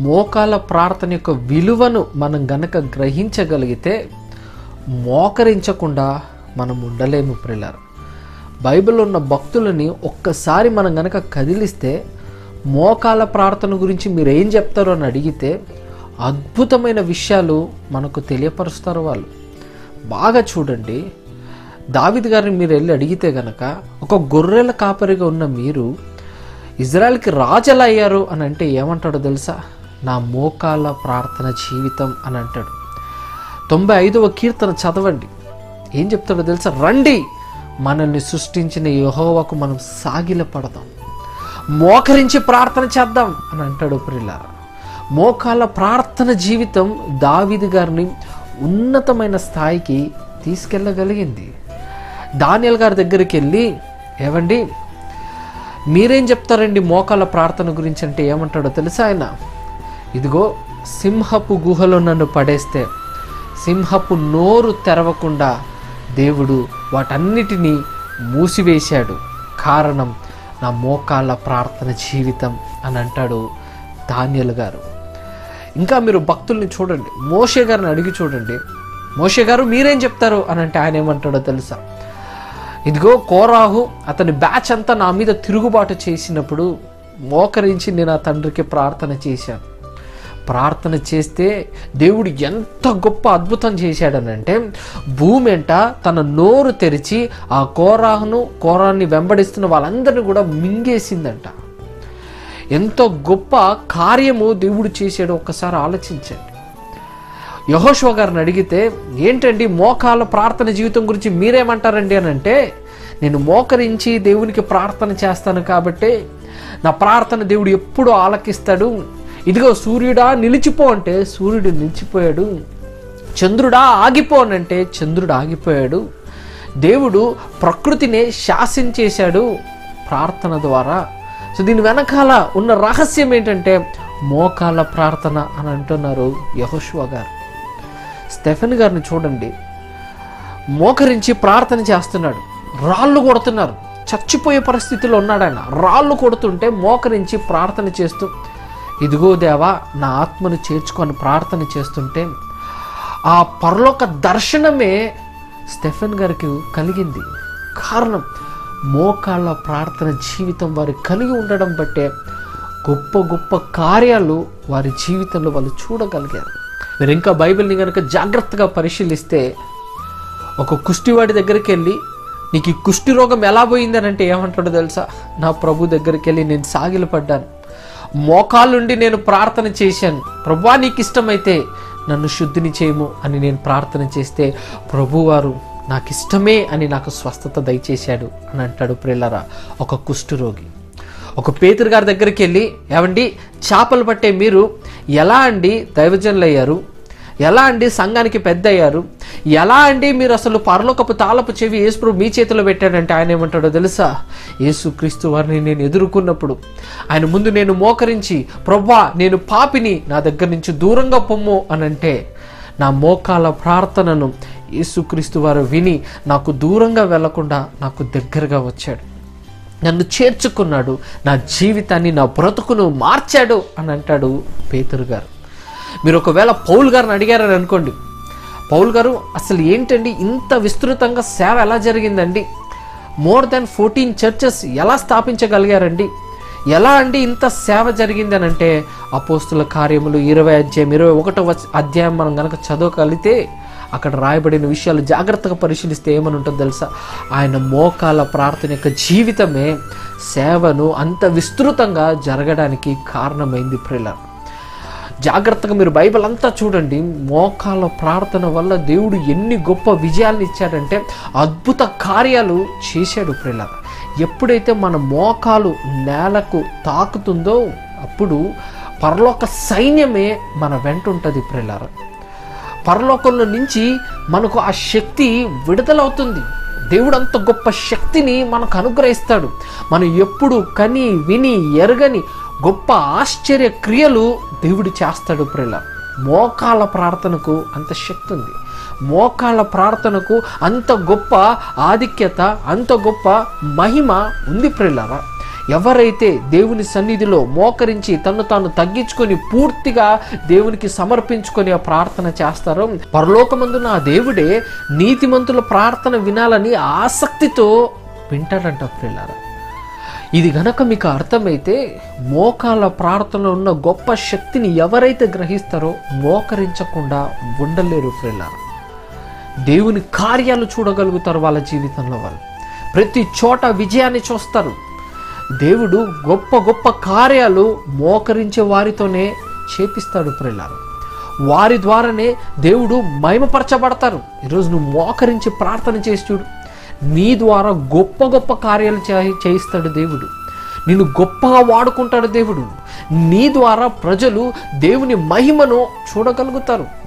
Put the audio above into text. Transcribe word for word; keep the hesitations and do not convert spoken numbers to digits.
మోకాల ప్రార్థన యొక్క విలువను మనం గనక గ్రహించగలిగితే మోకరించకుండా మనం ఉండలేము ప్రియులారా. బైబిల్లో ఉన్న భక్తులని ఒక్కసారి మనం గనక కదిలిస్తే మోకాల ప్రార్థన గురించి మీరు ఏం చెప్తారో అని అడిగితే అద్భుతమైన విషయాలు మనకు తెలియపరుస్తారు వాళ్ళు. బాగా చూడండి, దావీదు గారిని మీరు వెళ్ళి అడిగితే గనక ఒక గొర్రెల కాపరిగా ఉన్న మీరు ఇజ్రాయెల్కి రాజులు అయ్యారు అని అంటే ఏమంటాడో తెలుసా? నా మోకాల ప్రార్థన జీవితం అని అంటాడు. తొంభై ఐదవ కీర్తన చదవండి, ఏం చెప్తాడో తెలుసా? రండి, మనల్ని సృష్టించిన యెహోవాకు మనం సాగిల పడదాం, మోకరించి ప్రార్థన చేద్దాం అని అంటాడు ప్రియులారా. మోకాల ప్రార్థన జీవితం దావీదు గారిని ఉన్నతమైన స్థాయికి తీసుకెళ్ళగలిగింది. దానియేలు గారి దగ్గరికి వెళ్ళి, ఏవండి మీరేం చెప్తారండి మోకాల ప్రార్థన గురించి అంటే ఏమంటాడో తెలుసా ఆయన? ఇదిగో సింహపు గుహలో నన్ను పడేస్తే సింహపు నోరు తెరవకుండా దేవుడు వాటన్నిటినీ మూసివేశాడు, కారణం నా మోకాళ్ళ ప్రార్థన జీవితం అని అంటాడు దానియేలు గారు. ఇంకా మీరు భక్తుల్ని చూడండి, మోషే గారిని అడిగి చూడండి, మోషే గారు మీరేం చెప్తారు అని అంటే ఆయన ఏమంటాడో తెలుసా? ఇదిగో కోరాహు అతని బ్యాచ్ అంతా నా మీద తిరుగుబాటు చేసినప్పుడు మోకరించి నేను ఆ తండ్రికి ప్రార్థన చేశాను. ప్రార్థన చేస్తే దేవుడు ఎంత గొప్ప అద్భుతం చేశాడనంటే భూమి అంట తన నోరు తెరిచి ఆ కోరాహును కోరాన్ని వెంబడిస్తున్న వాళ్ళందరినీ కూడా మింగేసిందంట. ఎంతో గొప్ప కార్యము దేవుడు చేశాడో ఒక్కసారి ఆలోచించండి. యెహోషువ గారిని అడిగితే ఏంటండి మోకాల ప్రార్థన జీవితం గురించి మీరేమంటారండి అని అంటే, నేను మోకరించి దేవునికి ప్రార్థన చేస్తాను కాబట్టి నా ప్రార్థన దేవుడు ఎప్పుడూ ఆలకిస్తాడు. ఇదిగో సూర్యుడా నిలిచిపో అంటే సూర్యుడు నిలిచిపోయాడు, చంద్రుడా ఆగిపోనంటే చంద్రుడు ఆగిపోయాడు. దేవుడు ప్రకృతిని శాసించేశాడు ప్రార్థన ద్వారా. సో దీని వెనకాల ఉన్న రహస్యం ఏంటంటే మోకాల ప్రార్థన అని అంటున్నారు యెహోషువ గారు. స్టెఫెన్ గారిని చూడండి, మోకరించి ప్రార్థన చేస్తున్నాడు, రాళ్ళు కొడుతున్నారు, చచ్చిపోయే పరిస్థితిలో ఉన్నాడు ఆయన. రాళ్ళు కొడుతుంటే మోకరించి ప్రార్థన చేస్తూ ఇదిగో దేవా నా ఆత్మను చేర్చుకొని ప్రార్థన చేస్తుంటే ఆ పరలోక దర్శనమే స్టెఫెన్ గారికి కలిగింది. కారణం మోకాళ్ళ ప్రార్థన జీవితం వారు కలిగి ఉండడం బట్టే గొప్ప గొప్ప కార్యాలు వారి జీవితంలో వాళ్ళు చూడగలిగారు. మీరు ఇంకా బైబిల్ని కనుక జాగ్రత్తగా పరిశీలిస్తే ఒక కుష్టివాడి దగ్గరికి వెళ్ళి నీకు ఈ కుష్టి రోగం ఎలా పోయిందని అంటే ఏమంటాడో తెలుసా? నా ప్రభు దగ్గరికి వెళ్ళి నేను సాగిలపడ్డాను, మోకాళ్ళుండి నేను ప్రార్థన చేశాను, ప్రభువా నీకు ఇష్టమైతే నన్ను శుద్ధిని చేయము అని నేను ప్రార్థన చేస్తే ప్రభువారు నాకు ఇష్టమే అని నాకు స్వస్థత దయచేశాడు అని అంటాడు ప్రియులారా ఒక కుష్ఠరోగి. ఒక పేతురు గారి దగ్గరికి వెళ్ళి, ఏమండి చేపలు పట్టే మీరు ఎలా అండి దైవజనులు అయ్యారు, ఎలా అండి సంఘానికి పెద్ద అయ్యారు, ఎలా అండి మీరు అసలు పరలోకపు తాళపు చెవి యేసు మీ చేతిలో పెట్టాడంటే ఆయన ఏమంటాడో తెలుసా? యేసుక్రీస్తు వారిని నేను ఎదుర్కొన్నప్పుడు ఆయన ముందు నేను మోకరించి ప్రభువా నేను పాపిని, నా దగ్గర నుంచి దూరంగా పొమ్ము అని అంటే నా మోకాల ప్రార్థనను యేసుక్రీస్తు వారు విని నాకు దూరంగా వెళ్లకుండా నాకు దగ్గరగా వచ్చాడు, నన్ను చేర్చుకున్నాడు, నా జీవితాన్ని నా బ్రతుకును మార్చాడు అని అంటాడు పేతురు గారు. మీరు ఒకవేళ పౌలు గారిని అడిగారని అనుకోండి, పౌలు గారు అసలు ఏంటండి ఇంత విస్తృతంగా సేవ ఎలా జరిగిందండి, మోర్ దాన్ ఫోర్టీన్ చర్చెస్ ఎలా స్థాపించగలిగారండి, ఎలా అండి ఇంత సేవ జరిగింది అని అంటే అపోస్తుల కార్యములు ఇరవై అధ్యాయం ఇరవై ఒకటో అధ్యాయం మనం కనుక చదవగలిగితే అక్కడ రాయబడిన విషయాలు జాగ్రత్తగా పరిశీలిస్తే ఏమని ఉంటుందో తెలుసా? ఆయన మోకాల ప్రార్థన యొక్క జీవితమే సేవను అంత విస్తృతంగా జరగడానికి కారణమైంది ప్రియులారా. జాగ్రత్తగా మీరు బైబిల్ అంతా చూడండి, మోకాల ప్రార్థన వల్ల దేవుడు ఎన్ని గొప్ప విజయాలను ఇచ్చాడంటే అద్భుత కార్యాలు చేశాడు ప్రియులారా. ఎప్పుడైతే మన మోకాలు నేలకు తాకుతుందో అప్పుడు పరలోక సైన్యమే మన వెంట ఉంటుంది ప్రియులారా. పరలోకంలో నుంచి మనకు ఆ శక్తి విడుదలవుతుంది. దేవుడు అంత గొప్ప శక్తిని మనకు అనుగ్రహిస్తాడు. మనం ఎప్పుడు కని విని ఎరగని గొప్ప ఆశ్చర్య క్రియలు దేవుడు చేస్తాడు ప్రియులారా. మోకాళ్ళ ప్రార్థనకు అంత శక్తి ఉంది, మోకాళ్ళ ప్రార్థనకు అంత గొప్ప ఆధిక్యత, అంత గొప్ప మహిమ ఉంది ప్రియులారా. ఎవరైతే దేవుని సన్నిధిలో మోకరించి తను తాను తగ్గించుకొని పూర్తిగా దేవునికి సమర్పించుకొని ఆ ప్రార్థన చేస్తారో పరలోకమందున ఆ దేవుడే నీతిమంతుల ప్రార్థన వినాలని ఆసక్తితో వింటాడంట ప్రియులారా. ఇది గనక మీకు అర్థమైతే మోకాళ్ళ ప్రార్థనలో ఉన్న గొప్ప శక్తిని ఎవరైతే గ్రహిస్తారో మోకరించకుండా ఉండలేరు ప్రియులారా. దేవుని కార్యాలు చూడగలుగుతారు వాళ్ళ జీవితంలో. వాళ్ళు ప్రతి చోట విజయాన్ని చూస్తారు. దేవుడు గొప్ప గొప్ప కార్యాలు మోకరించే వారితోనే చేపిస్తాడు ప్రియులారా. వారి ద్వారానే దేవుడు మహిమపరచబడతారు. ఈరోజు నువ్వు మోకరించి ప్రార్థన చేసి చూడు, నీ ద్వారా గొప్ప గొప్ప కార్యాలు చేయిస్తాడు దేవుడు. నిన్ను గొప్పగా వాడుకుంటాడు దేవుడు. నీ ద్వారా ప్రజలు దేవుని మహిమను చూడగలుగుతారు.